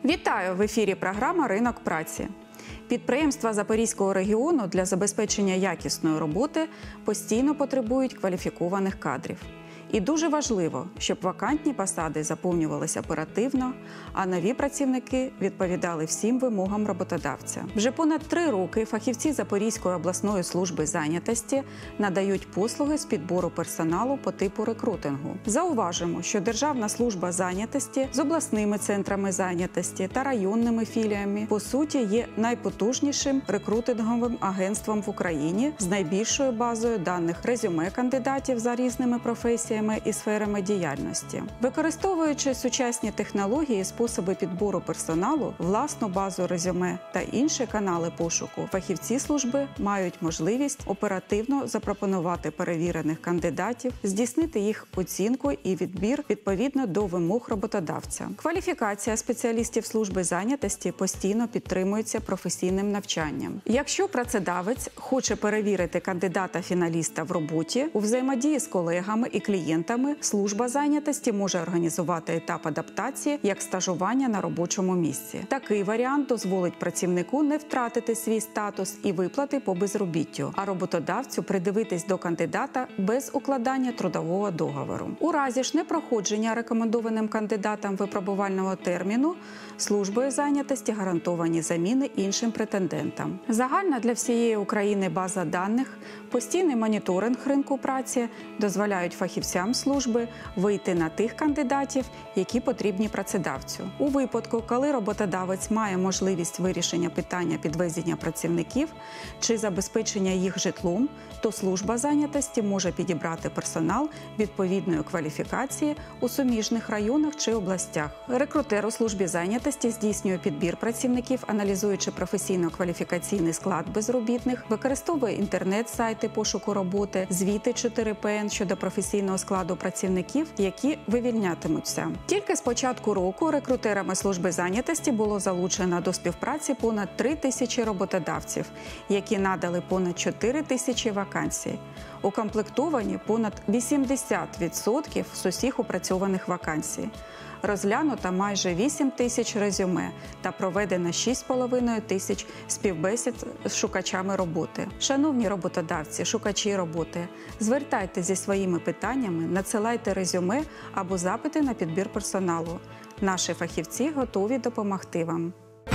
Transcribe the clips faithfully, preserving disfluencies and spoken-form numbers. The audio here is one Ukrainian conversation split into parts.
Вітаю! В ефірі програма «Ринок праці». Підприємства Запорізького регіону для забезпечення якісної роботи постійно потребують кваліфікованих кадрів. І дуже важливо, щоб вакантні посади заповнювалися оперативно, а нові працівники відповідали всім вимогам роботодавця. Вже понад три роки фахівці Запорізької обласної служби зайнятості надають послуги з підбору персоналу по типу рекрутингу. Зауважимо, що Державна служба зайнятості з обласними центрами зайнятості та районними філіями по суті є найпотужнішим рекрутинговим агентством в Україні з найбільшою базою даних резюме кандидатів за різними професіями і сферами діяльності. Використовуючи сучасні технології і способи підбору персоналу, власну базу резюме та інші канали пошуку, фахівці служби мають можливість оперативно запропонувати перевірених кандидатів, здійснити їх оцінку і відбір відповідно до вимог роботодавця. Кваліфікація спеціалістів служби зайнятості постійно підтримується професійним навчанням. Якщо працедавець хоче перевірити кандидата-фіналіста в роботі, у взаємодії з колегами і клієнтами, служба зайнятості може організувати етап адаптації як стажування на робочому місці. Такий варіант дозволить працівнику не втратити свій статус і виплати по безробіттю, а роботодавцю придивитись до кандидата без укладання трудового договору. У разі ж непроходження рекомендованим кандидатам випробувального терміну, службою зайнятості гарантовані заміни іншим претендентам. Загальна для всієї України база даних, постійний моніторинг ринку праці дозволяють фахівцям служби вийти на тих кандидатів, які потрібні працедавцю. У випадку, коли роботодавець має можливість вирішення питання підвезення працівників чи забезпечення їх житлом, то служба зайнятості може підібрати персонал відповідної кваліфікації у суміжних районах чи областях. Рекрутер у службі зайнятості здійснює підбір працівників, аналізуючи професійно-кваліфікаційний склад безробітних, використовує інтернет-сайти пошуку роботи, звіти чотири пе ен щодо професійного складу працівників, які вивільнятимуться. Тільки з початку року рекрутерами служби зайнятості було залучено до співпраці понад три тисячі роботодавців, які надали понад чотири тисячі вакансій. Укомплектовані понад вісімдесят відсотків з усіх опрацьованих вакансій. Розглянуто майже вісім тисяч резюме та проведено шість з половиною тисяч співбесід з шукачами роботи. Шановні роботодавці, шукачі роботи, звертайтеся зі своїми питаннями, надсилайте резюме або запити на підбір персоналу. Наші фахівці готові допомогти вам.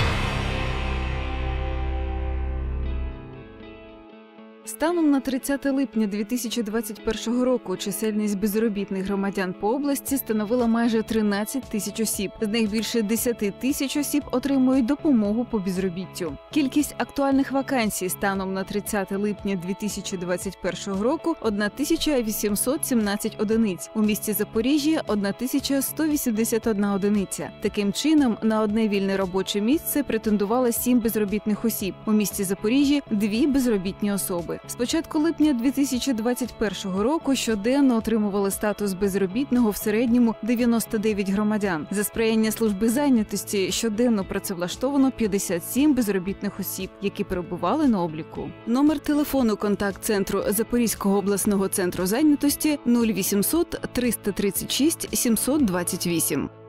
Станом на тридцяте липня дві тисячі двадцять першого року чисельність безробітних громадян по області становила майже тринадцять тисяч осіб. З них більше десять тисяч осіб отримують допомогу по безробіттю. Кількість актуальних вакансій станом на тридцяте липня дві тисячі двадцять першого року – тисяча вісімсот сімнадцять одиниць. У місті Запоріжжя – тисяча сто вісімдесят одна одиниця. Таким чином, на одне вільне робоче місце претендувало сім безробітних осіб. У місті Запоріжжя – дві безробітні особи. З початку липня дві тисячі двадцять першого року щоденно отримували статус безробітного в середньому дев'яносто дев'ять громадян. За сприяння служби зайнятості щоденно працевлаштовано п'ятдесят сім безробітних осіб, які перебували на обліку. Номер телефону контакт-центру Запорізького обласного центру зайнятості нуль вісімсот триста тридцять шість сімсот двадцять вісім.